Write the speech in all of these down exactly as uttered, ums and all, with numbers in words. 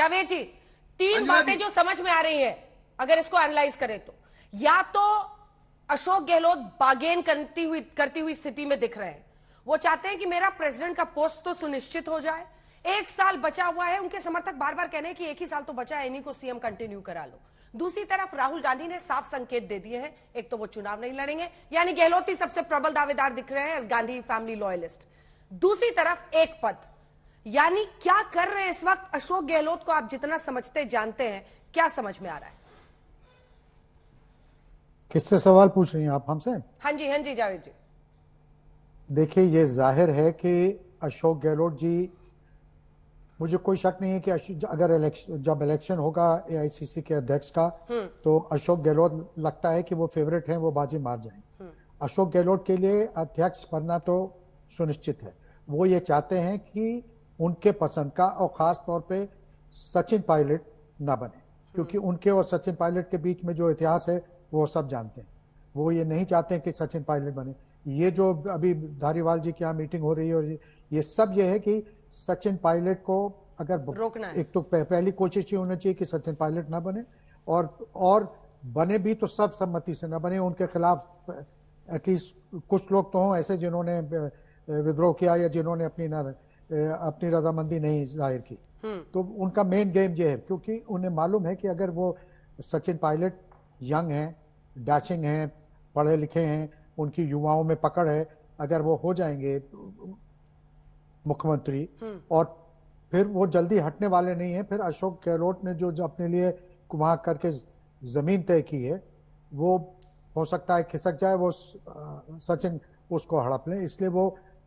जावेद जी, तीन बातें जो समझ में आ रही है अगर इसको एनालाइज करें तो, या तो अशोक गहलोत बागेन करती हुई करती हुई स्थिति में दिख रहे हैं। वो चाहते हैं कि मेरा प्रेसिडेंट का पोस्ट तो सुनिश्चित हो जाए, एक साल बचा हुआ है। उनके समर्थक बार बार कह रहे हैं कि एक ही साल तो बचा है, इन्हीं को सीएम कंटिन्यू करा लो। दूसरी तरफ राहुल गांधी ने साफ संकेत दे दिए हैं, एक तो वो चुनाव नहीं लड़ेंगे, यानी गहलोत ही सबसे प्रबल दावेदार दिख रहे हैं एज गांधी फैमिली लॉयलिस्ट। दूसरी तरफ एक पद, यानी क्या कर रहे हैं इस वक्त अशोक गहलोत को आप जितना समझते जानते हैं, क्या समझ में आ रहा है? किससे सवाल पूछ रही हैं आप हमसे? हाँ जी, हाँ जी जावेद जी। देखिए, ये जाहिर है कि अशोक गहलोत जी, मुझे कोई शक नहीं है कि अगर इलेक्शन जब इलेक्शन होगा एआईसीसी के अध्यक्ष का, तो अशोक गहलोत लगता है कि वो फेवरेट हैं, वो बाजी मार जाएंगे। अशोक गहलोत के लिए अध्यक्ष बनना तो सुनिश्चित है। वो ये चाहते हैं कि उनके पसंद का, और खास तौर पे सचिन पायलट ना बने, क्योंकि उनके और सचिन पायलट के बीच में जो इतिहास है वो सब जानते हैं। वो ये नहीं चाहते हैं कि सचिन पायलट बने। ये जो अभी धारीवाल जी की यहाँ मीटिंग हो रही है, और ये, ये सब ये है कि सचिन पायलट को अगर रोकना है। एक तो पहली कोशिश ये होनी चाहिए कि सचिन पायलट ना बने, और और बने भी तो सब सम्मति से ना बने। उनके खिलाफ एटलीस्ट कुछ लोग तो हों ऐसे जिन्होंने विद्रोह किया या जिन्होंने अपनी ना अपनी रजामंदी नहीं जाहिर की। तो उनका मेन गेम ये है, क्योंकि उन्हें मालूम है कि अगर वो सचिन पायलट यंग हैं, डैशिंग हैं, पढ़े लिखे हैं, उनकी युवाओं में पकड़ है, अगर वो हो जाएंगे मुख्यमंत्री और फिर वो जल्दी हटने वाले नहीं है। फिर अशोक गहलोत ने जो अपने लिए वहां करके जमीन तय की है, वो हो सकता है खिसक जाए, वो सचिन उसको हड़प ले। इसलिए वो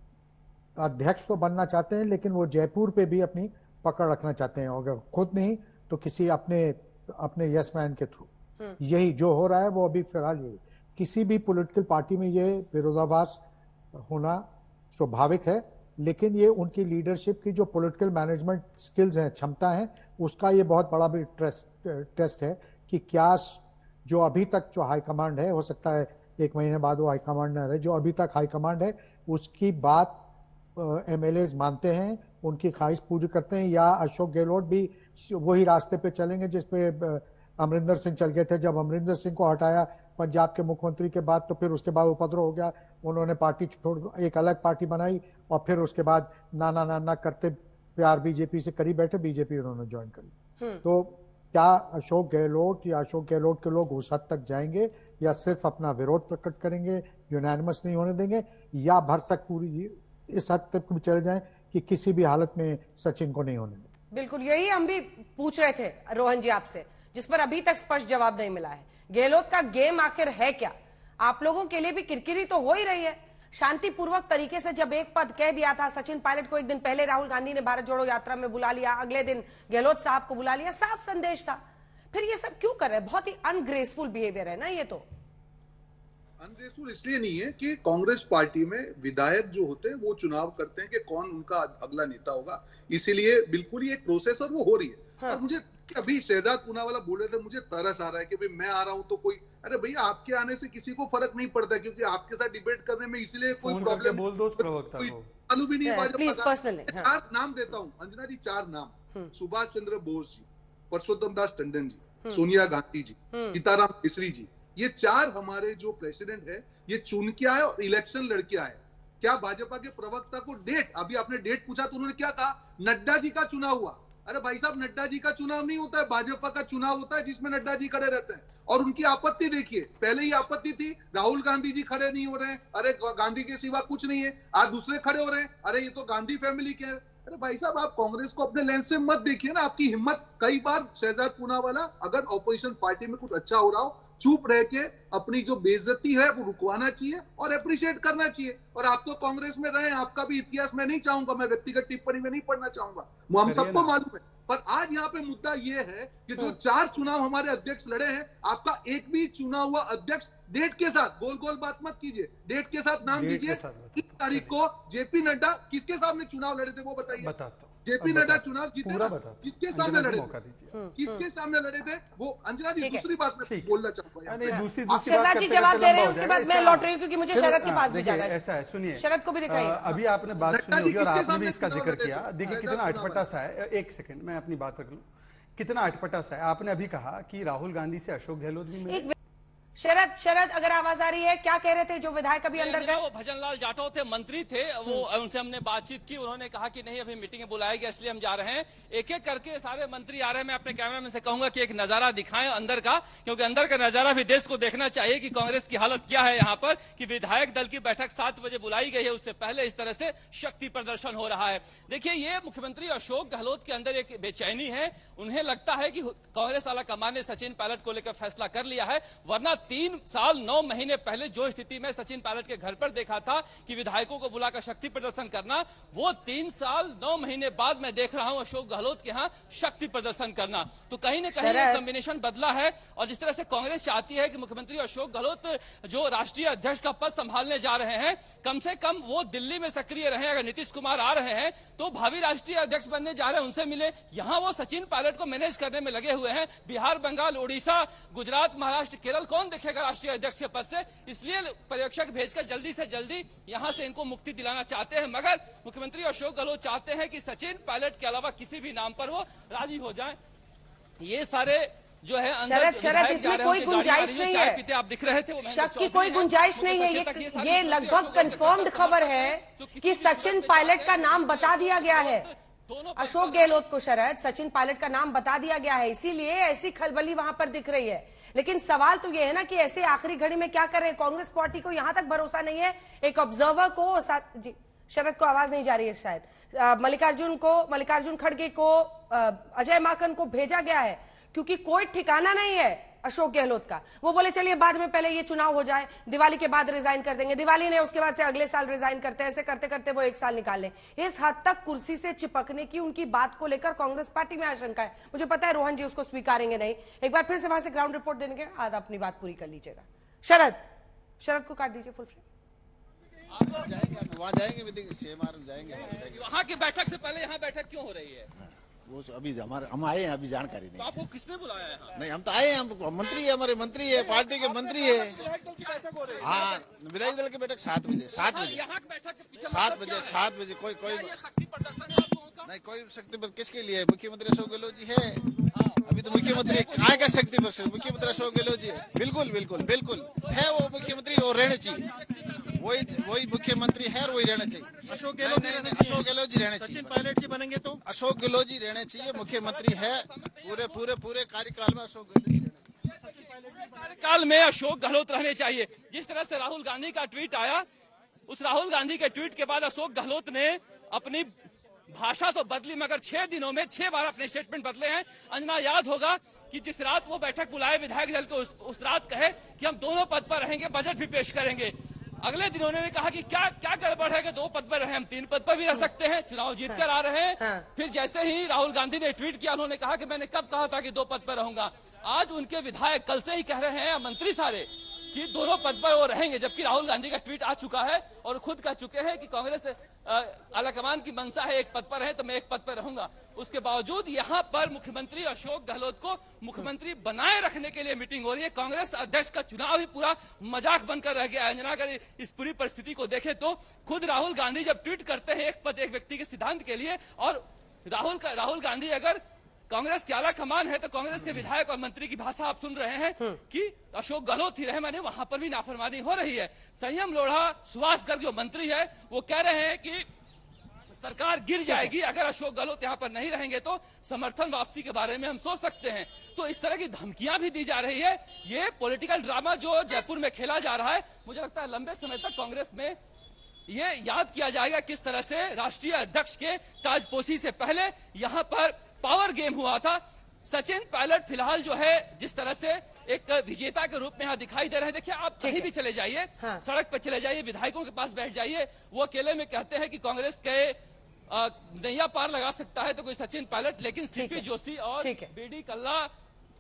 अध्यक्ष तो बनना चाहते हैं, लेकिन वो जयपुर पे भी अपनी पकड़ रखना चाहते हैं, अगर खुद नहीं तो किसी अपने अपने यस मैन के थ्रू। यही जो हो रहा है वो अभी फिलहाल यही। किसी भी पॉलिटिकल पार्टी में ये विरोधाभास होना स्वाभाविक है, लेकिन ये उनकी लीडरशिप की जो पॉलिटिकल मैनेजमेंट स्किल्स हैं, क्षमता है, उसका ये बहुत बड़ा भी टेस्ट टेस्ट है कि क्या जो अभी तक जो हाईकमांड है, हो सकता है एक महीने बाद वो हाईकमांड न रहे, जो अभी तक हाईकमांड है उसकी बात एमएलएज मानते हैं, उनकी ख्वाहिश पूरी करते हैं, या अशोक गहलोत भी वही रास्ते पे चलेंगे जिसपे अमरिंदर सिंह चल गए थे। जब अमरिंदर सिंह को हटाया पंजाब के मुख्यमंत्री के बाद, तो फिर उसके बाद उपद्रव हो गया, उन्होंने पार्टी छोड़ एक अलग पार्टी बनाई, और फिर उसके बाद नाना नाना करते प्यार बीजेपी से करी बैठे, बीजेपी उन्होंने ज्वाइन करी। तो क्या अशोक गहलोत या अशोक गहलोत के लोग उस हद तक जाएंगे, या सिर्फ अपना विरोध प्रकट करेंगे, यूनानिमस नहीं होने देंगे, या भरसक पूरी इस हद तक भी चले जाएं कि किसी भी हालत में सचिन को नहीं होने देंगे? बिल्कुल यही हम भी पूछ रहे थे रोहन जी आपसे, जिस पर अभी तक स्पष्ट जवाब नहीं मिला है। गहलोत का गेम आखिर है क्या? आप लोगों के लिए भी किरकिरी तो हो ही रही है। शांतिपूर्वक तरीके से जब एक पद कह दिया था, सचिन पायलट को एक दिन पहले राहुल गांधी ने भारत जोड़ो यात्रा में बुला लिया, अगले दिन गहलोत साहब को बुला लिया, साफ संदेश था। फिर ये सब क्यों कर रहे हैं? बहुत ही अनग्रेसफुल बिहेवियर है ना ये। तो अनग्रेसफुल इसलिए नहीं है कि कांग्रेस पार्टी में विधायक जो होते हैं वो चुनाव करते हैं कि कौन उनका अगला नेता होगा, इसीलिए बिल्कुल ही एक प्रोसेस और वो हो रही है। हाँ। और मुझे अभी शहजाद पूनावाला बोल रहे थे, मुझे तरस आ रहा है कि भाई मैं आ रहा हूं तो कोई, अरे भैया आपके आने से किसी को फर्क नहीं पड़ता, क्योंकि आपके साथ डिबेट करने में इसलिए कोई प्रॉब्लम बोल दो प्रवक्ता को चालू भी नहीं है। हाँ। चार नाम देता हूँ अंजना जी, चार नाम: सुभाष चंद्र बोस जी, परसोत्तम दास टंडन जी, सोनिया गांधी जी, सीताराम केसरी जी। ये चार हमारे जो प्रेसिडेंट है ये चुन के आए और इलेक्शन लड़के आए। क्या भाजपा के प्रवक्ता को डेट, अभी आपने डेट पूछा तो उन्होंने क्या कहा? नड्डा जी का चुनाव हुआ। अरे भाई साहब, नड्डा जी का चुनाव नहीं होता है, भाजपा का चुनाव होता है जिसमें नड्डा जी खड़े रहते हैं। और उनकी आपत्ति देखिए, पहले ही आपत्ति थी राहुल गांधी जी खड़े नहीं हो रहे हैं, अरे गांधी के सिवा कुछ नहीं है। आज दूसरे खड़े हो रहे हैं, अरे ये तो गांधी फैमिली के हैं। अरे भाई साहब, आप कांग्रेस को अपने लेंस से मत देखिए ना, आपकी हिम्मत। कई बार शहजाद पूनावाला, अगर ऑपोजिशन पार्टी में कुछ अच्छा हो रहा हो, चुप रह के अपनी जो बेइज्जती है वो रुकवाना चाहिए और अप्रिशिएट करना चाहिए। और आप तो कांग्रेस में रहे, आपका भी इतिहास मैं नहीं चाहूंगा, मैं व्यक्तिगत टिप्पणी में नहीं पढ़ना चाहूंगा, वो हम सबको मालूम है। पर आज यहाँ पे मुद्दा ये है कि जो चार चुनाव हमारे अध्यक्ष लड़े हैं, आपका एक भी चुना हुआ अध्यक्ष डेट के साथ, गोल गोल बात मत कीजिए, डेट के साथ नाम दीजिए। इस तारीख को जेपी नड्डा किसके सामने चुनाव लड़े थे वो बताइए। बताता हूँ। जेपी नड्डा चुनाव जीते पूरा ना, बता किसके सामने लड़े मौका थे? दीजिए। किसके सामने लड़े थे वो? अंजना जी दूसरी बात मैं बोलना चाहूंगा, नहीं दूसरी दूसरी शहजाद जी जवाब दे रहे हैं, उसके बाद मैं लौट रही हूँ क्योंकि मुझे शरद के पास भी जाना है। ऐसा है, सुनिए शरद को भी दिखाइए। अभी आपने बात सुनी होगी और आपने भी इसका जिक्र किया। देखिए कितना अटपटा सा है, एक सेकंड मैं अपनी बात रख लूं, कितना अटपटा सा है। आपने अभी कहा कि राहुल गांधी से अशोक गहलोत भी मिले। शरद शरद अगर आवाज आ रही है, क्या कह रहे थे जो विधायक अभी अंदर गए? वो भजनलाल जाटव थे, मंत्री थे, वो उनसे हमने बातचीत की, उन्होंने कहा कि नहीं अभी मीटिंग बुलाई गई इसलिए हम जा रहे हैं। एक एक करके सारे मंत्री आ रहे हैं। मैं अपने कैमरामैन से कहूंगा कि एक नजारा दिखाएं अंदर का, क्योंकि अंदर का नजारा भी देश को देखना चाहिए कि कांग्रेस की हालत क्या है यहाँ पर, कि विधायक दल की बैठक सात बजे बुलाई गई है, उससे पहले इस तरह से शक्ति प्रदर्शन हो रहा है। देखिए ये मुख्यमंत्री अशोक गहलोत के अंदर एक बेचैनी है। उन्हें लगता है कि कांग्रेस आला कमान ने सचिन पायलट को लेकर फैसला कर लिया है, वरना तीन साल नौ महीने पहले जो स्थिति में सचिन पायलट के घर पर देखा था कि विधायकों को बुलाकर शक्ति प्रदर्शन करना, वो तीन साल नौ महीने बाद मैं देख रहा हूं अशोक गहलोत के यहाँ शक्ति प्रदर्शन करना। तो कहीं न कहीं कॉम्बिनेशन बदला है। और जिस तरह से कांग्रेस चाहती है कि मुख्यमंत्री अशोक गहलोत जो राष्ट्रीय अध्यक्ष का पद संभालने जा रहे हैं, कम से कम वो दिल्ली में सक्रिय रहे। अगर नीतीश कुमार आ रहे हैं तो भावी राष्ट्रीय अध्यक्ष बनने जा रहे हैं, उनसे मिले। यहाँ वो सचिन पायलट को मैनेज करने में लगे हुए हैं। बिहार, बंगाल, उड़ीसा, गुजरात, महाराष्ट्र, केरल कौन देखेगा राष्ट्रीय अध्यक्ष के पद से? इसलिए पर्यवेक्षक भेजकर जल्दी से जल्दी यहां से इनको मुक्ति दिलाना चाहते हैं। मगर मुख्यमंत्री अशोक गहलोत चाहते हैं कि सचिन पायलट के अलावा किसी भी नाम पर वो राजी हो जाएं। ये सारे जो है शरद शरद इसमें कोई गुंजाइश नहीं है, पीते आप दिख रहे थे, शक की कोई गुंजाइश नहीं है। ये ये लगभग कंफर्म्ड खबर है कि सचिन पायलट का नाम बता दिया गया है अशोक गहलोत को। शरद, सचिन पायलट का नाम बता दिया गया है, इसीलिए ऐसी खलबली वहां पर दिख रही है। लेकिन सवाल तो ये है ना कि ऐसे आखिरी घड़ी में क्या कर रहे हैं? कांग्रेस पार्टी को यहां तक भरोसा नहीं है। एक ऑब्जर्वर को जी शरद को आवाज नहीं जा रही है शायद। मल्लिकार्जुन को मल्लिकार्जुन खड़गे को, अजय माकन को भेजा गया है क्योंकि कोई ठिकाना नहीं है अशोक गहलोत का। वो बोले चलिए बाद में, पहले ये चुनाव हो जाए, दिवाली के बाद रिजाइन कर देंगे। दिवाली ने उसके बाद से अगले साल रिजाइन करते हैं, ऐसे करते करते वो एक साल निकाल लें। इस हद तक कुर्सी से चिपकने की उनकी बात को लेकर कांग्रेस पार्टी में आशंका है। मुझे पता है रोहन जी उसको स्वीकारेंगे नहीं। एक बार फिर से वहां से ग्राउंड रिपोर्ट देने के बाद अपनी बात पूरी कर लीजिएगा। शरद शरद को काट दीजिए फुल फ्रेम। वहाँ जाएंगे, जाएंगे वहाँ की बैठक से पहले यहाँ बैठक क्यों हो रही है? वो अभी हमारे हम आए हैं, अभी जानकारी नहीं। तो आपको किसने बुलाया है? नहीं हम तो आए हैं, हम मंत्री है, हमारे मंत्री है, पार्टी के मंत्री है। हाँ विधायक दल की बैठक सात बजे सात बजे यहाँ की बैठक सात बजे सात बजे कोई कोई शक्ति प्रदर्शन नहीं, कोई शक्ति प्रदर्शन किसके लिए? मुख्यमंत्री अशोक गहलोत जी है। अभी तो मुख्यमंत्री कहाँ का शक्ति प्रदर्शन? मुख्यमंत्री अशोक गहलोत जी बिल्कुल बिल्कुल बिल्कुल है वो मुख्यमंत्री, और रहने चाहिए। वही वही मुख्यमंत्री है और वही रहना चाहिए। अशोक गहलोत अशोक गहलोत जी रहने चाहिए। सचिन पायलट जी बनेंगे तो अशोक गहलोत जी रहने चाहिए। मुख्यमंत्री है पूरे पूरे पूरे कार्यकाल में अशोक गहलोत कार्यकाल में अशोक गहलोत रहने चाहिए। जिस तरह से राहुल गांधी का ट्वीट आया, उस राहुल गांधी के ट्वीट के बाद अशोक गहलोत ने अपनी भाषा तो बदली, मगर छह दिनों में छह बार अपने स्टेटमेंट बदले हैं। अंजना याद होगा कि जिस रात वो बैठक बुलाए विधायक दल को, उस, उस रात कहे कि हम दोनों पद पर रहेंगे, बजट भी पेश करेंगे। अगले दिन उन्होंने कहा कि क्या क्या गड़बड़ है कि दो पद पर रहे, हम तीन पद पर भी रह सकते हैं, चुनाव जीत कर आ रहे हैं। हाँ। फिर जैसे ही राहुल गांधी ने ट्वीट किया, उन्होंने कहा कि मैंने कब कहा था कि दो पद पर रहूंगा। आज उनके विधायक कल से ही कह रहे हैं, मंत्री सारे, कि दोनों पद पर वो रहेंगे, जबकि राहुल गांधी का ट्वीट आ चुका है और खुद कह चुके हैं कि कांग्रेस आलाकमान की मंशा है एक पद पर है तो मैं एक पद पर रहूंगा। उसके बावजूद यहां पर मुख्यमंत्री अशोक गहलोत को मुख्यमंत्री बनाए रखने के लिए मीटिंग हो रही है। कांग्रेस अध्यक्ष का चुनाव ही पूरा मजाक बनकर रह गया है। अंजना, अगर इस पूरी परिस्थिति को देखें तो खुद राहुल गांधी जब ट्वीट करते हैं एक पद एक व्यक्ति के सिद्धांत के लिए, और राहुल का राहुल गांधी अगर कांग्रेस के आला कमान है तो कांग्रेस के विधायक और मंत्री की भाषा आप सुन रहे हैं कि अशोक गहलोत ही रहे, माने वहां पर भी नाफरमानी हो रही है। संयम लोढ़ा, सुभाष गर्ग जो मंत्री है, वो कह रहे हैं कि सरकार गिर जाएगी अगर अशोक गहलोत यहाँ पर नहीं रहेंगे, तो समर्थन वापसी के बारे में हम सोच सकते हैं। तो इस तरह की धमकियां भी दी जा रही है। ये पॉलिटिकल ड्रामा जो जयपुर में खेला जा रहा है, मुझे लगता है लंबे समय तक कांग्रेस में ये याद किया जाएगा किस तरह से राष्ट्रीय अध्यक्ष के ताजपोशी से पहले यहाँ पर पावर गेम हुआ था। सचिन पायलट फिलहाल जो है जिस तरह से एक विजेता के रूप में यहाँ दिखाई दे रहे हैं। देखिए, आप कहीं भी चले जाइए, हाँ। सड़क पर चले जाइए, विधायकों के पास बैठ जाइए, वो अकेले में कहते हैं कि कांग्रेस के नैया पार लगा सकता है तो कोई सचिन पायलट, लेकिन सीपी जोशी और बीडी कल्ला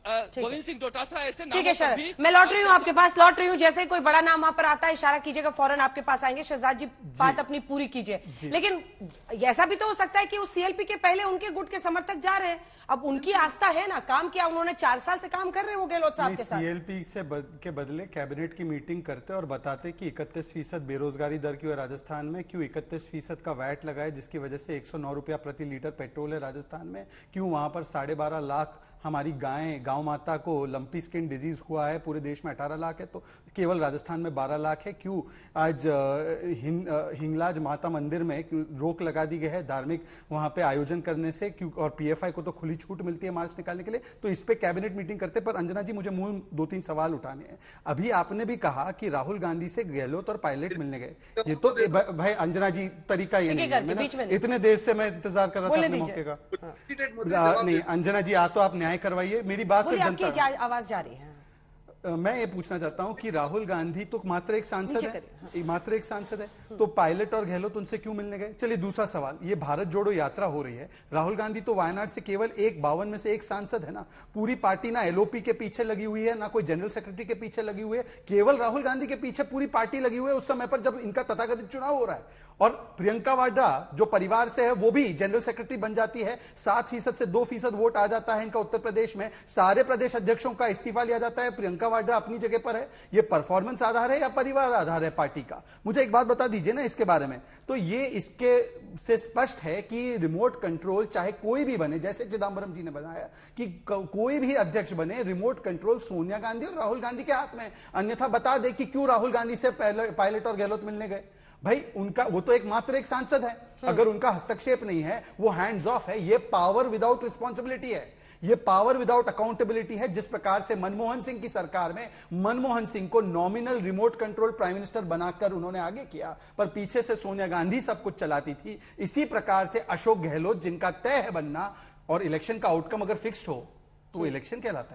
गोविंद सिंह डोटासरा ऐसे ठीक है नामों पर शरद, भी मैं लौट रही हूँ आपके पास, लौट रही हूँ। जैसे ही कोई बड़ा नाम वहां पर आता है इशारा कीजिएगा, फौरन आपके पास आएंगे। शहजाद जी बात अपनी पूरी कीजिए। लेकिन ऐसा भी तो हो सकता है कि उस सीएलपी के पहले उनके गुट के समर्थक जा रहे हैं, अब उनकी आस्था है ना, काम किया उन्होंने, चार साल से काम कर रहे हैं वो गहलोत साहब के साथ। सीएलपी से बद, के बदले कैबिनेट की मीटिंग करते और बताते कि इकतीस फीसद बेरोजगारी दर क्यों है राजस्थान में, क्यों इकतीस फीसद का वैट लगाए जिसकी वजह से एक सौ नौ रुपया प्रति लीटर पेट्रोल है राजस्थान में, क्यों वहां पर साढ़े बारह लाख हमारी गायें, गांव माता को लंपी स्किन डिजीज हुआ है, पूरे देश में अठारह लाख है तो केवल राजस्थान में बारह लाख है, क्यों आज हिंग, हिंगलाज माता मंदिर में रोक लगा दी गई है धार्मिक वहां पे आयोजन करने से, क्यों, और पीएफआई को तो खुली छूट मिलती है मार्च निकालने के लिए, तो इस पे कैबिनेट मीटिंग करते। पर अंजना जी मुझे मूल दो तीन सवाल उठाने हैं। अभी आपने भी कहा कि राहुल गांधी से गहलोत और पायलट मिलने गए, ये तो भाई अंजना जी तरीका ये नहीं है, मैंने इतने देर से मैं इंतजार कर रहा था अपने मौके का। नहीं अंजना जी आ तो आप न्याय करवाइए, मेरी बात फिर जनता, आपकी आवाज जा रही है। मैं ये पूछना चाहता हूं कि राहुल गांधी तो मात्र एक सांसद है, मात्र एक सांसद है, तो पायलट और गहलोत उनसे क्यों मिलने गए? चलिए दूसरा सवाल, ये भारत जोड़ो यात्रा हो रही है, राहुल गांधी तो वायनाड से केवल एक बावन में से एक सांसद है ना, पूरी पार्टी ना एलओपी के पीछे लगी हुई है, ना कोई जनरल सेक्रेटरी के पीछे लगी हुई है, केवल राहुल गांधी के पीछे पूरी पार्टी लगी हुई है उस समय पर जब इनका तथाकथित चुनाव हो रहा है। और प्रियंका वाड्रा जो परिवार से है वो भी जनरल सेक्रेटरी बन जाती है, सात फीसद से दो फीसद वोट आ जाता है इनका उत्तर प्रदेश में, सारे प्रदेश अध्यक्षों का इस्तीफा लिया जाता है, प्रियंका वाड्रा अपनी जगह पर है। ये परफॉर्मेंस आधार है या परिवार आधार है पार्टी का? मुझे एक बात बता दीजिए ना इसके बारे में। तो ये इसके से स्पष्ट है कि रिमोट कंट्रोल चाहे कोई भी बने, जैसे चिदम्बरम जी ने बनाया कि कोई भी अध्यक्ष बने, रिमोट कंट्रोल सोनिया गांधी और राहुल गांधी के हाथ में। अन्यथा बता दे कि क्यों राहुल गांधी से पायलट और गहलोत मिलने गए। भाई उनका वो तो एक मात्र एक सांसद है, अगर उनका हस्तक्षेप नहीं है, वो हैंड्स ऑफ है, ये पावर विदाउट रिस्पॉन्सिबिलिटी है, ये पावर विदाउट अकाउंटेबिलिटी है। जिस प्रकार से मनमोहन सिंह की सरकार में मनमोहन सिंह को nominal remote control prime minister बनाकर उन्होंने आगे किया, पर पीछे से सोनिया गांधी सब कुछ चलाती थी, इसी प्रकार से अशोक गहलोत जिनका तय है बनना, और इलेक्शन का आउटकम अगर फिक्स्ड हो तो इलेक्शन कहलाता है।